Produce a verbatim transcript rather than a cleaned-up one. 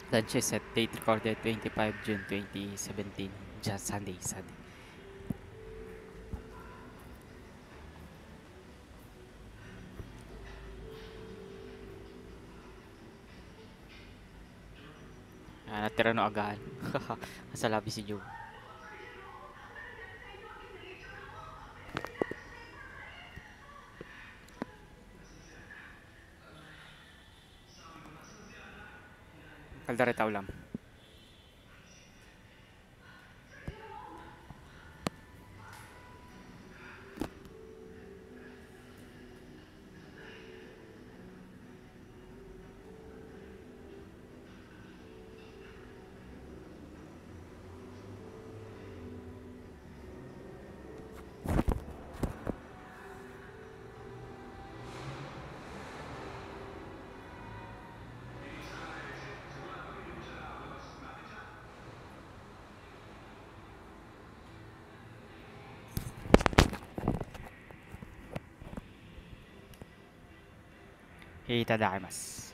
Lunch is set. Date recorded twenty-five June twenty seventeen. Just Sunday, Sunday. Ah, natira no agahan. Nasa labi si Joe. Caldareta ulam. Itadakimasu.